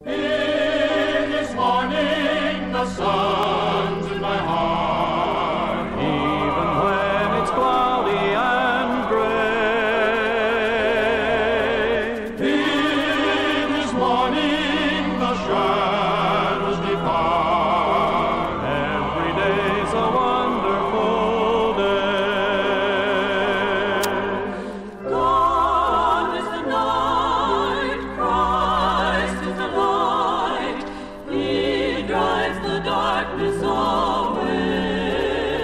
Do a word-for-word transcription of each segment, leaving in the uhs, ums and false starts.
It is morning, the sun's in my heart, even when it's cloudy and gray. It is morning, the shadows depart, Every day's a wonderful day. God is the night, Christ is the light. He drives the darkness away.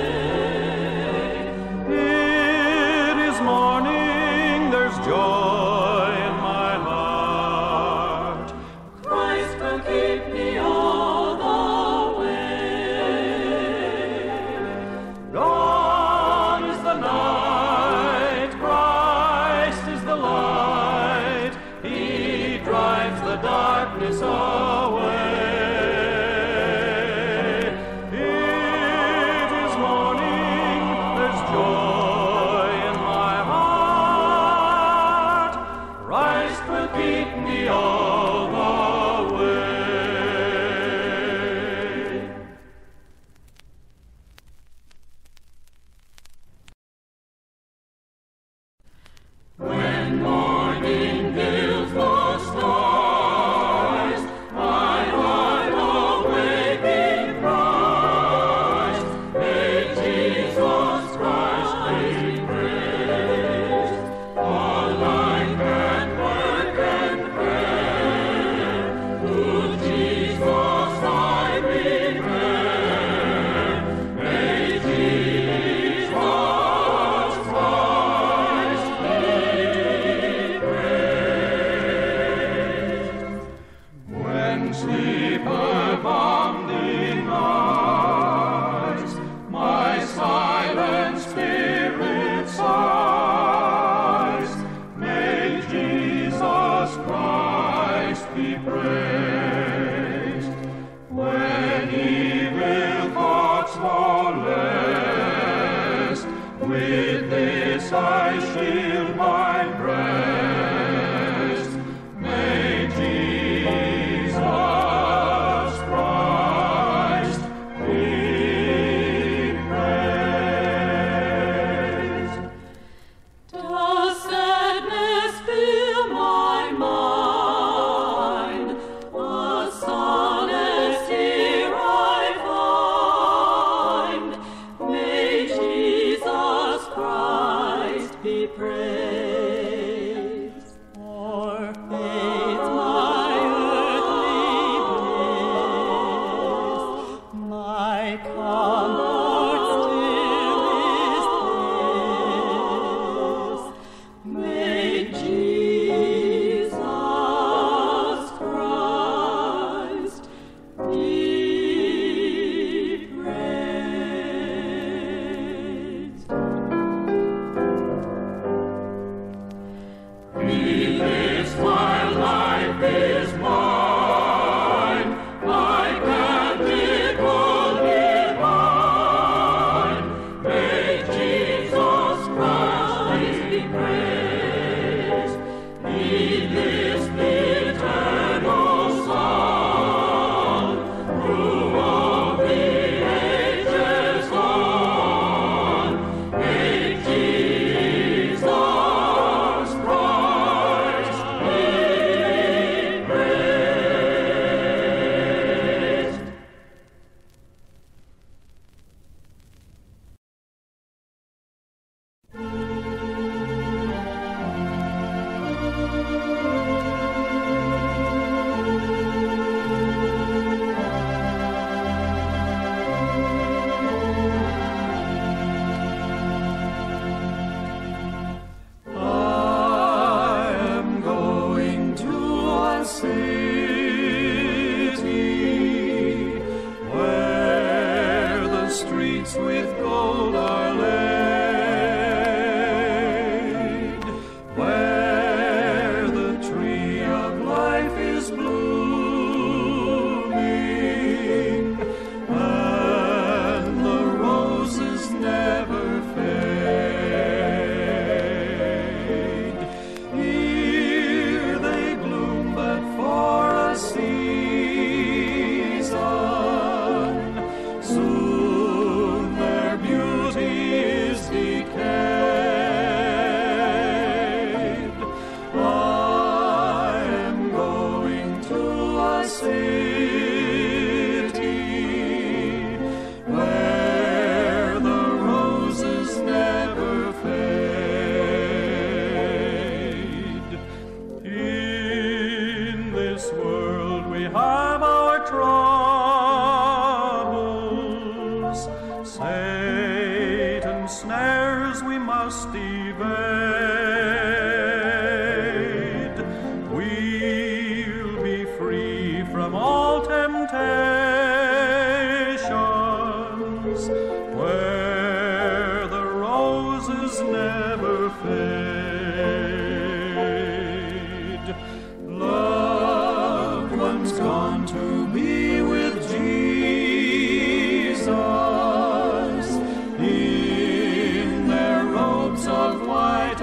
It is morning, there's joy in my heart. Christ will keep me all the way. Gone is the night, Christ is the light. He drives the darkness away. It is morning, there's joy in my heart. Christ will keep me all the way. when morning gilds the stars, my heart awaking cries, may Jesus Christ be praised. All life and work and prayer, to Jesus I repair. May Jesus Christ be praised. When sleeper bounding lies, my silent spirit sighs. May Jesus Christ be praised. When evil thoughts lawless, with this I shield my breast. May Jesus Christ be praised. Does sadness fill my mind? this world we have our troubles, Satan's snares we must evade. We'll be free from all temptations, where the roses never fade. Loved ones gone to be with Jesus, in their robes of white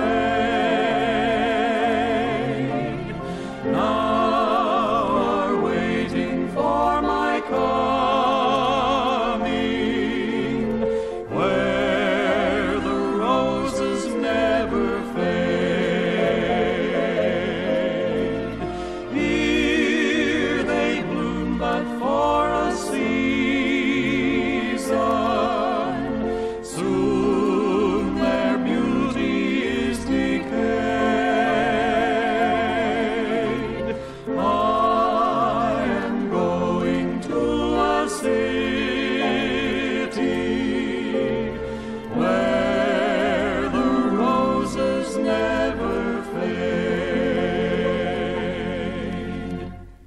array, now are waiting for my coming, where the roses never fade. Here they bloom but for a season, soon their beauty is decayed. I am going to a city where the roses never fade.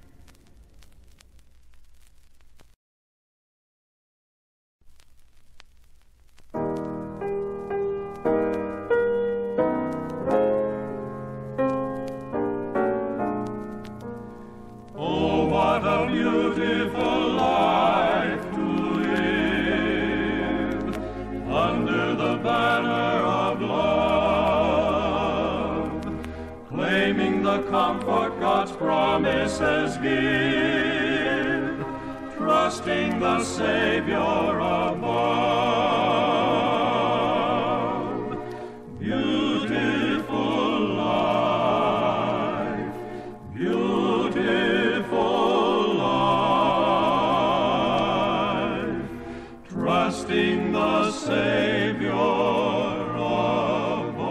Oh, what a beautiful life to live under the banner of love, claiming the comfort God's promises give, trusting the Savior above. Beautiful life, beautiful life, trusting the Savior above.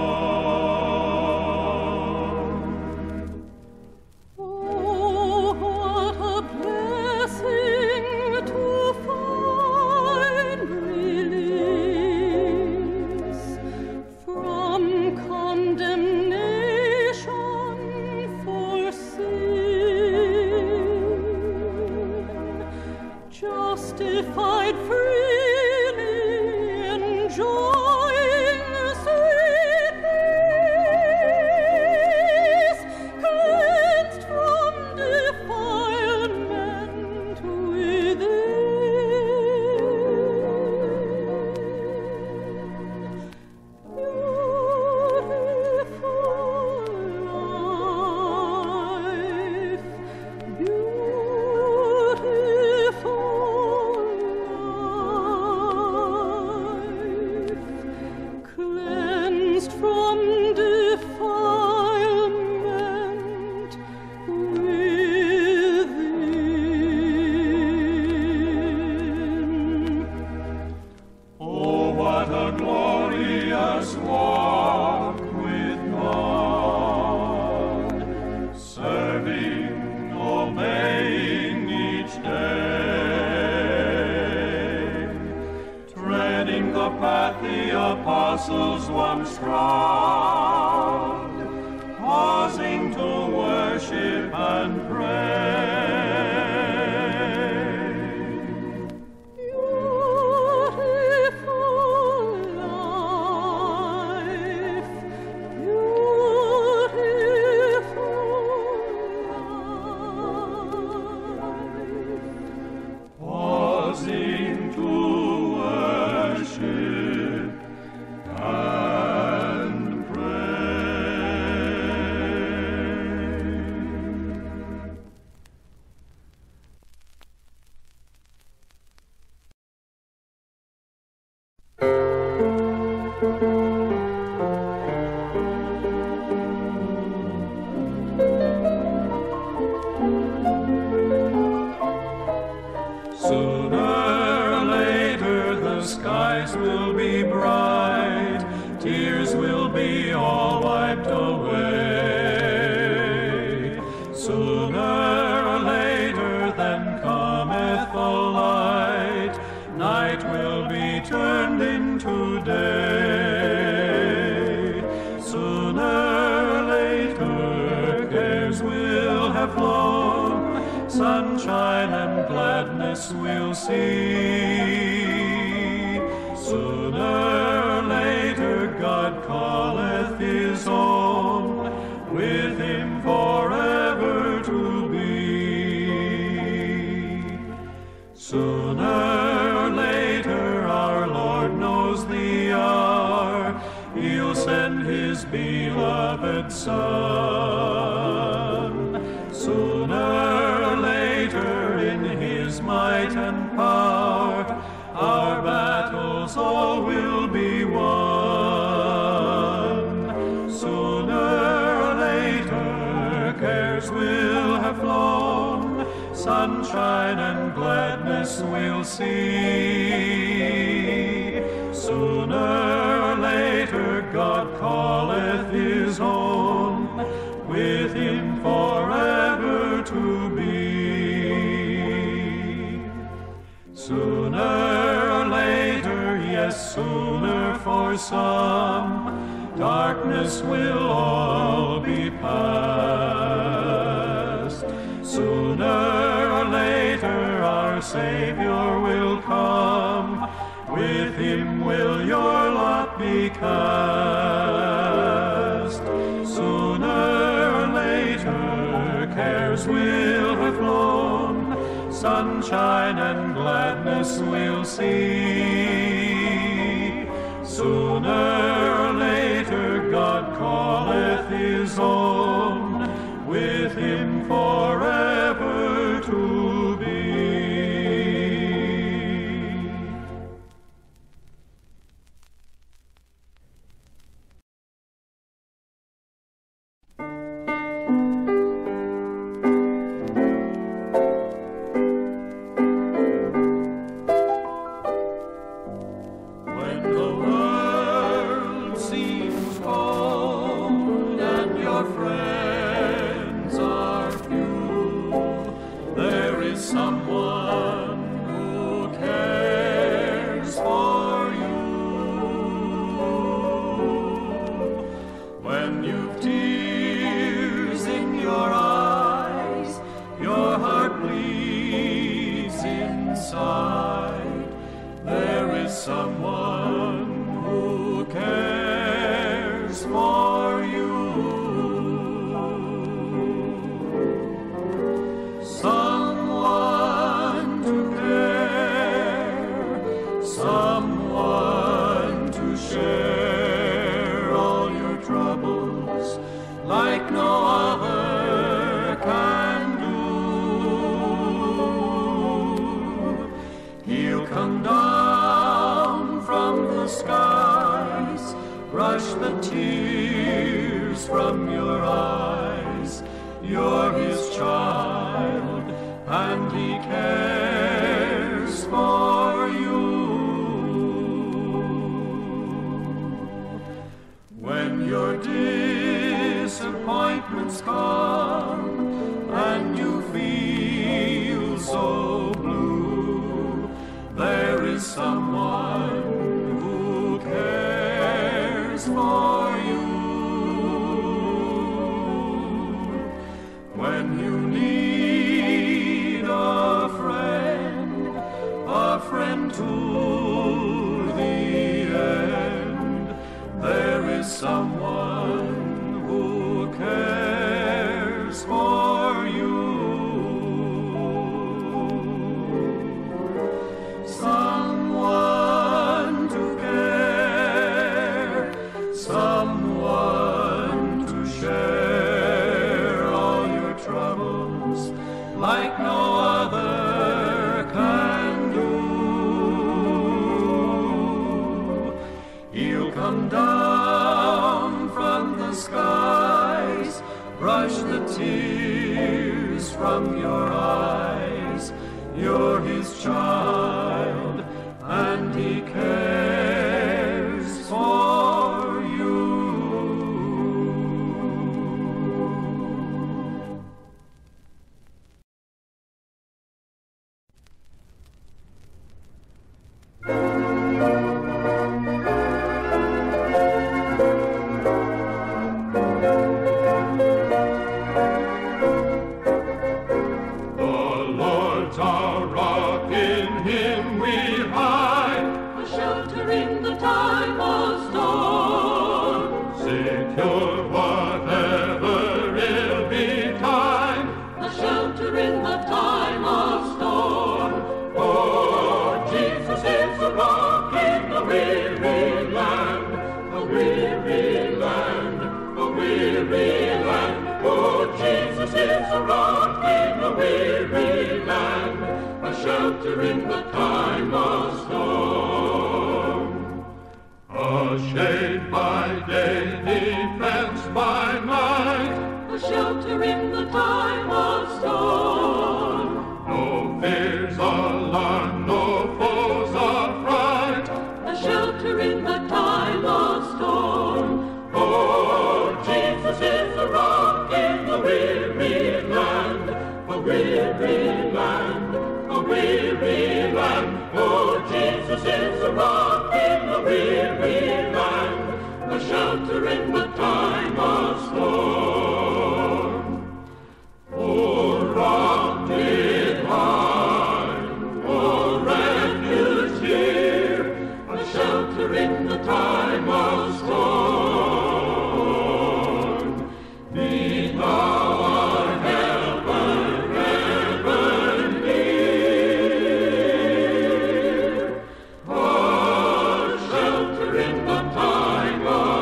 Oh, what a blessing to find release from condemnation for sin, justified freely, enjoying sweet peace, cleansed from defilement within. Beautiful life, beautiful life, cleansed from defilement within. Oh, what a glorious walk with God, serving, obeying each day, treading the path the apostles once trod, pausing to worship and pray. Beautiful life, beautiful life, pausing to worship and cares will have flown, sunshine and gladness we'll see. Sooner or later God calleth his own, with him forever to be. Sooner or later our Lord knows the hour, he'll send his beloved Son. Sooner or later in his might and power, our battles all will be won. Sooner or later cares will have flown, sunshine and gladness we'll see. Sooner or later God calleth his own, with him forever to be. Sooner or later, yes, sooner for some, darkness will all be past. Sooner or later our Savior will come, with him will your lot be cast. Sooner or later cares will have flown, sunshine and gladness we'll see. Sooner or later God calleth his own, with him forever to be. When the world seems cold and your friends are few, there is someone who cares for you. When you've tears in your eyes, your heart bleeds inside, there is someone who cares for you. Someone to care, someone to share all your troubles like no other can do. He'll come down from the skies, brush the tears from your eyes. You're his child, and he cares for you. When your disappointments come, and you feel so blue, there is someone who cares for you. When you need a friend, a friend to the end, there is someone who cares for you. Someone to care, someone to share all your troubles like no other can do. He'll come down from the skies, brush the tears from your eyes. You're his child, and he cares for you. shelter in the time of storm. A shade by day, defense by night, a shelter in the time of storm. no fears, alarm, no foes affright, A shelter in the time of storm. for Jesus is a rock in the weary land, a weary land, a weary land. For Jesus is a rock in the weary land, a shelter in the time of storm. Oh, rock divine, oh, refuge here, a shelter in the time of storm. Be thou our helper ever near, a shelter in the time of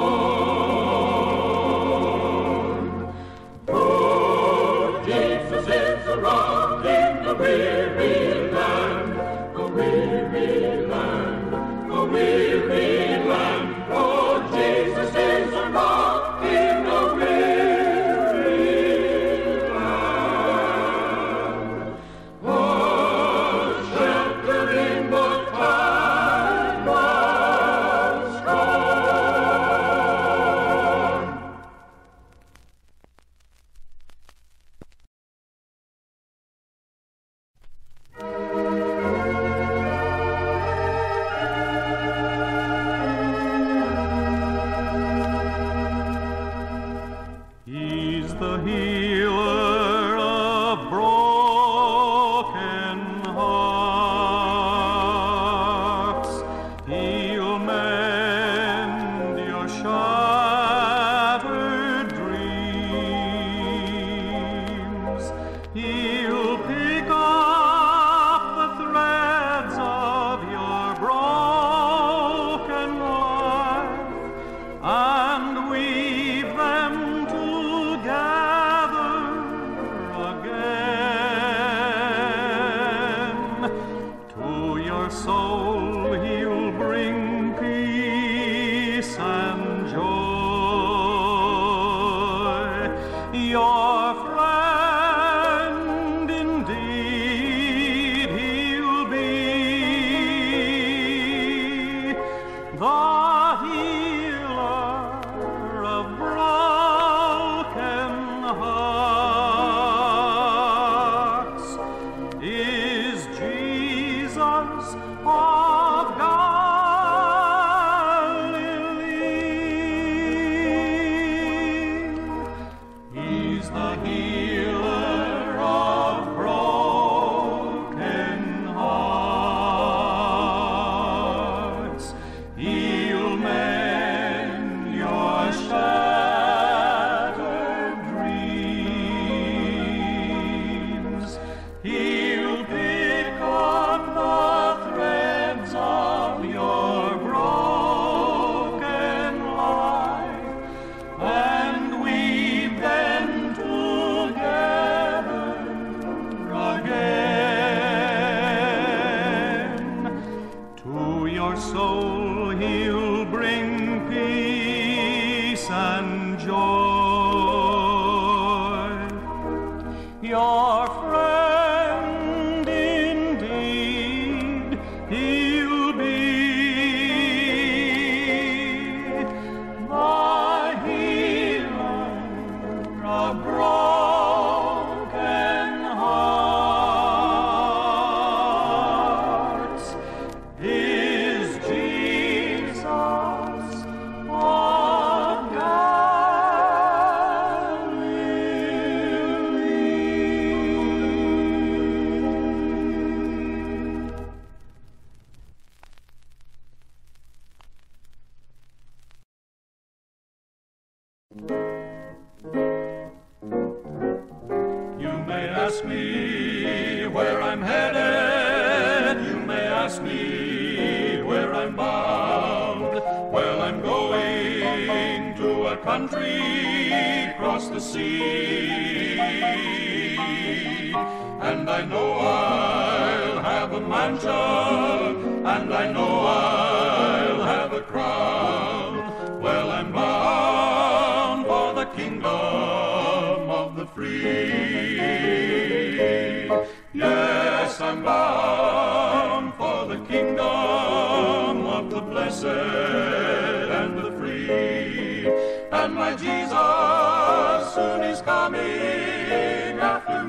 storm. For Jesus is a rock in the weary land, a weary land, a weary land. For Jesus is a rock in a weary land, a shelter in the time of storm. He's the healer of broken hearts. He'll mend your shattered dreams. He'll pick up the threads of your broken life and weave them together again. To your soul he'll bring peace and joy. Your friend indeed he'll be, the healer of broken hearts is Jesus of Galilee. He's the healer of broken hearts. He'll mend your shattered dreams. He'll pick up the threads of your broken life and weave them together again. To your soul he'll bring peace and joy. Your friend indeed he'll be, the healer of broken hearts is Jesus of Galilee. You may ask me where I'm headed, you may ask me where I'm bound. Well, I'm going to a country across the sea, and I know I'll have a mansion, and I know I'll have a crown. Well, I'm bound for the kingdom of the free. Yes, I'm bound for the kingdom of the blessed and the free. And my Jesus soon is coming after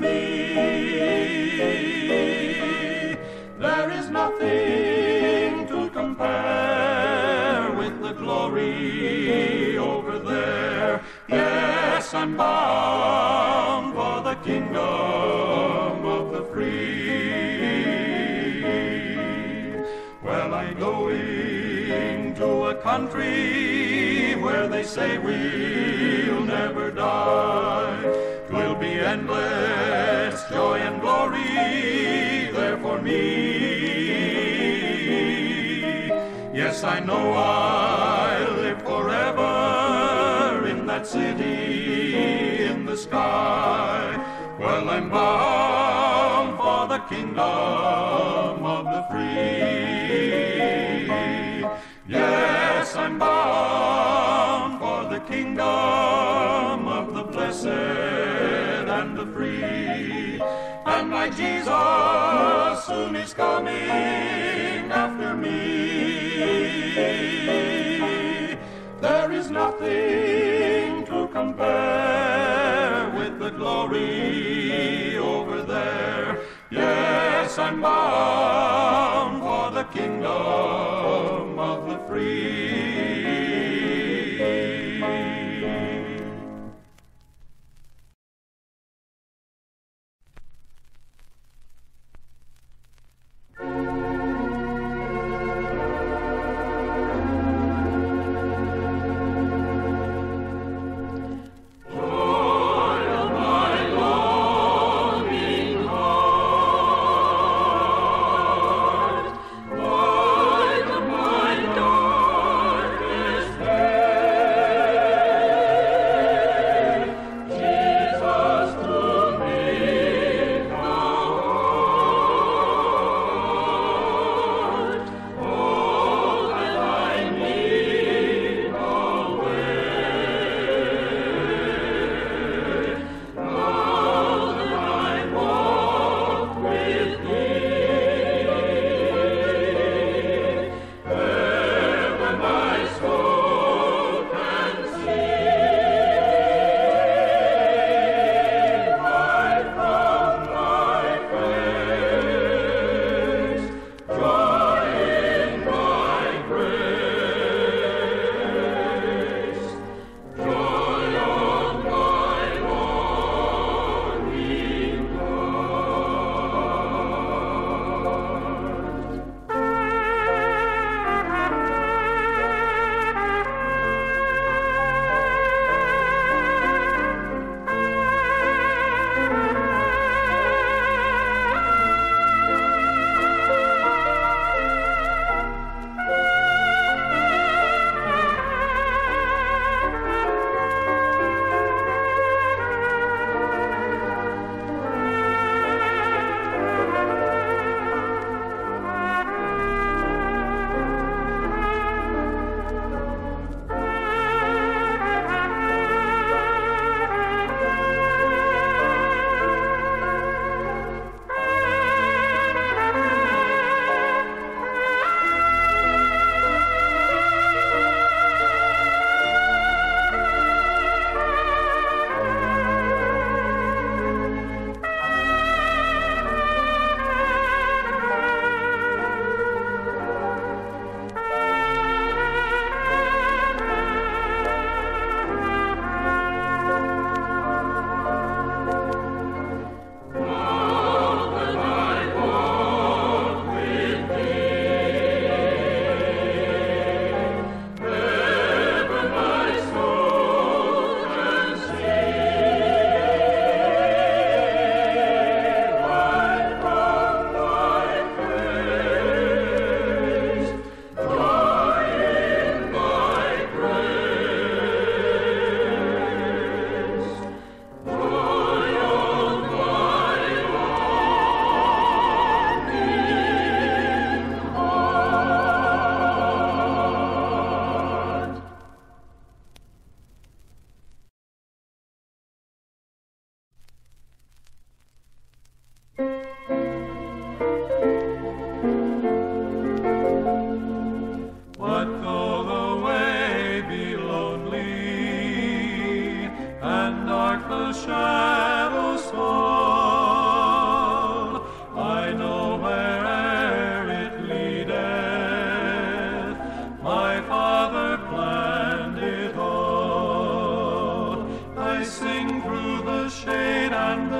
me. There is nothing to compare with the glory over there. Yes, I'm bound for the kingdom of the free. Well, I'm going to a country where they say we'll never die. 'Twill be endless joy and glory there for me. Yes, I know I'll live forever in that city in the sky. Well, I'm bound for the kingdom of the free. Yes, I'm bound for the kingdom of the blessed and the free. And my Jesus soon is coming after me. There is nothing to compare with the glory over there. Yes, I'm bound for the kingdom of the free. Light of my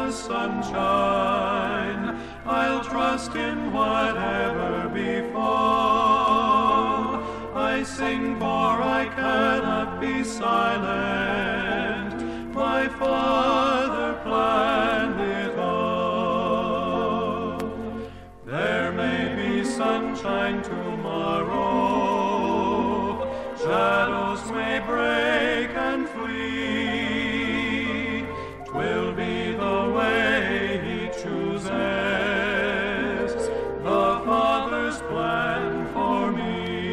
the sunshine. I'll trust in whatever befall. I sing, for I cannot be silent. My Father planned it all. There may be sunshine tomorrow, shadows may break and flee. 'Twill be the way He chooses, the Father's plan for me.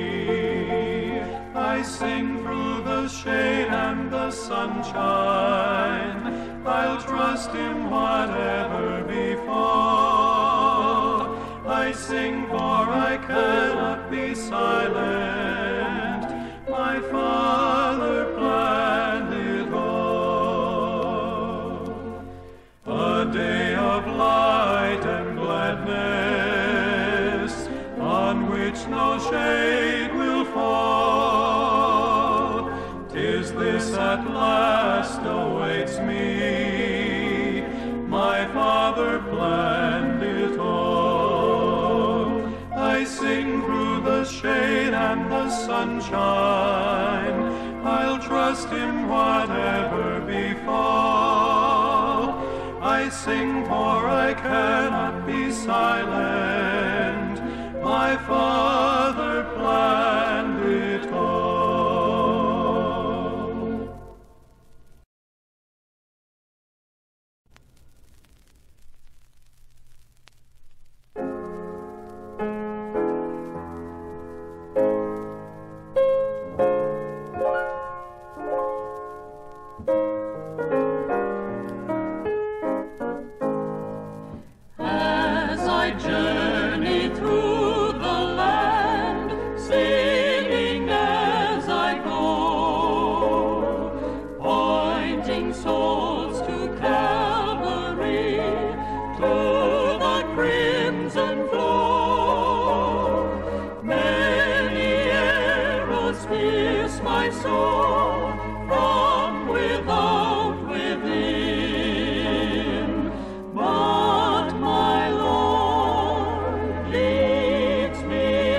I sing through the shade and the sunshine. I'll trust Him whatever befall. I sing, for I cannot be silent. My Father planned it all. A day of light and gladness, on which no shade will fall. 'Tis this at last awaits me. My Father planned it all. I sing through the shade and the sunshine. I'll trust Him whatever befall. I sing, for I cannot be silent. My Father planned it all. As I journey through the land, singing as I go, pointing souls to Calvary, to the crimson flow. Many arrows pierce my soul, from without within, but my Lord leads me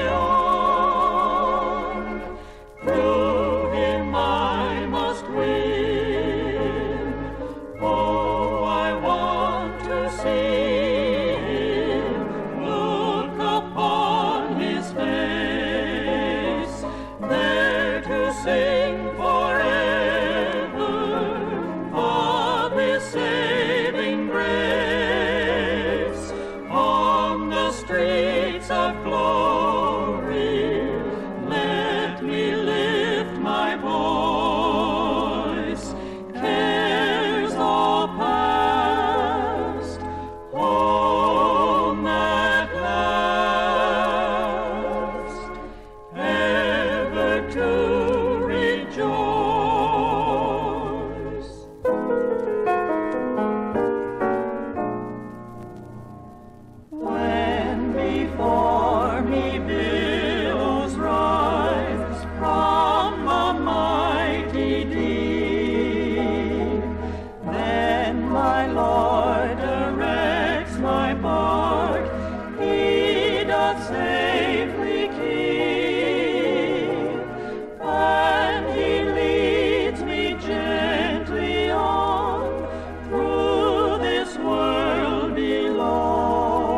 on. Through Him I must win. Oh, I want to see Him, look upon His face, there to sing forever of His saving grace. On the streets of glory, let me lift my voice. Cares all past, home at last, ever to rejoice. When before me billows rise from the mighty deep, then my Lord directs my bark, He doth safely keep, and He leads me gently on through this world below.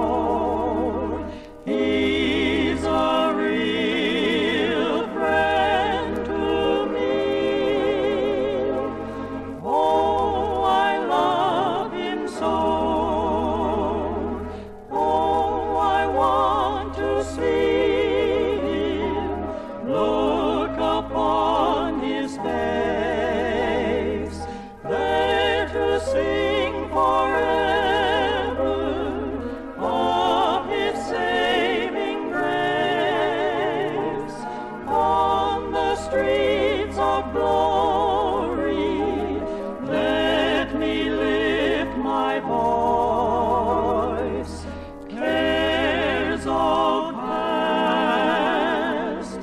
He's a real friend to me. Oh, I love Him so. Oh, I want to see Him, look upon His face, there to sing forever of His saving grace. On the streets of glory, let me lift my voice. Cares all past,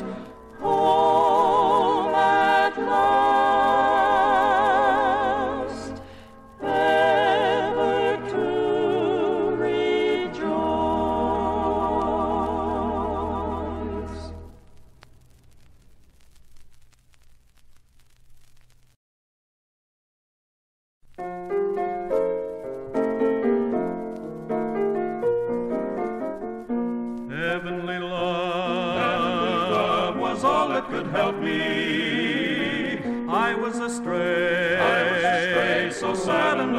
home at last, ever to God could help me. I was astray, I was astray, so sad and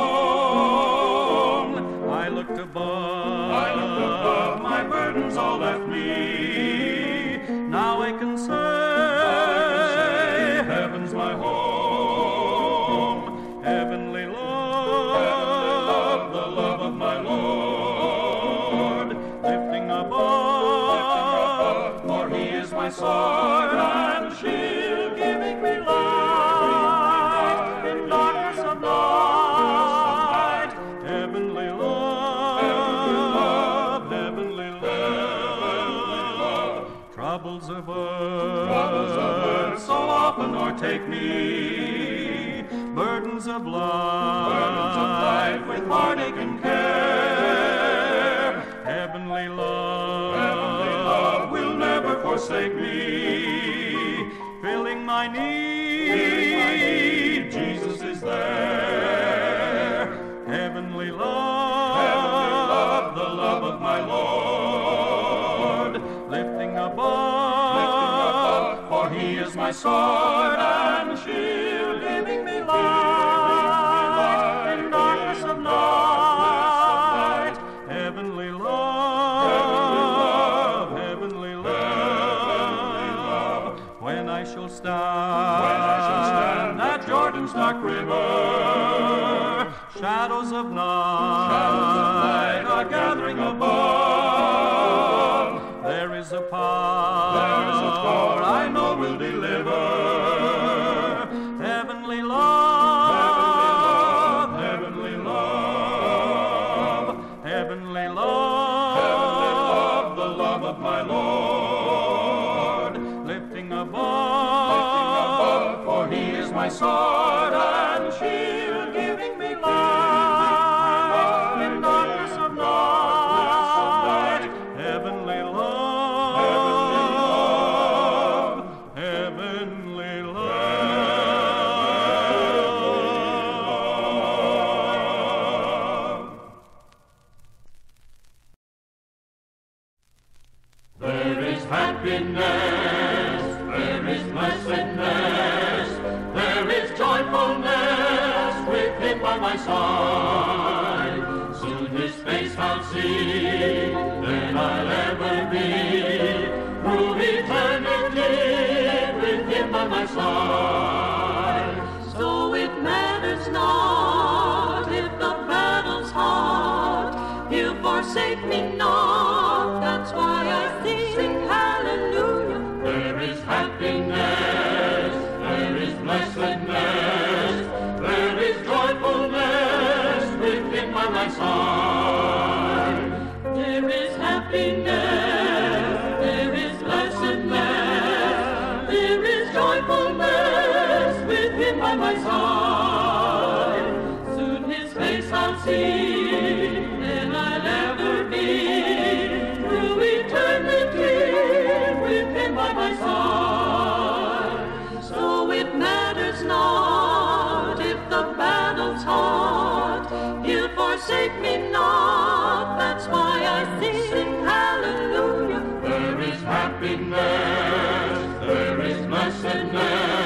alone. I looked above, I looked above, my burdens all left me. Now I can say, I can say heaven's my home. Heavenly love, heavenly love, the love of my Lord, lifting above, lifting above, for He is my sword and shield, giving me light in darkness of night. Heavenly love, heavenly love, heavenly love. Troubles of earth, troubles of earth so often o'ertake me. Burdens of life, burdens of life with heartache and care. Heavenly love, heavenly love will never forsake me. Filling my need, filling my need, Jesus is there. Heavenly love, heavenly love, the love of my Lord, lifting above, lifting above, for He is my sword and shield, giving me light in darkness of night. Heavenly love, heavenly love, when I shall stand, when I shall stand at Jordan's dark river, shadows of night, shadows of night are gathering above. There is a power, there is a power I know will deliver. Heavenly love, heavenly love, heavenly love, heavenly love, the love of my Lord, lifting above, lifting above, for He is my sword and shield, giving me light in darkness of night. Heavenly love, heavenly love, heavenly love. There is happiness, there is blessedness, there is joyfulness with Him by my side. Soon His face I'll see, then I'll ever be, through eternity with Him by my side. So it matters not if the battle's hard, He'll forsake me not, that's why I sing hallelujah. There is happiness, there is blessedness, there is joyfulness with Him by my side. There is happiness, there is blessedness, there is joyfulness with Him by my side. Soon His face I'll see, then I'll ever be, through eternity with Him by my side. So it matters not if the battle's hard, He'll forsake me not, that's why I sing hallelujah. There is happiness, there is blessedness,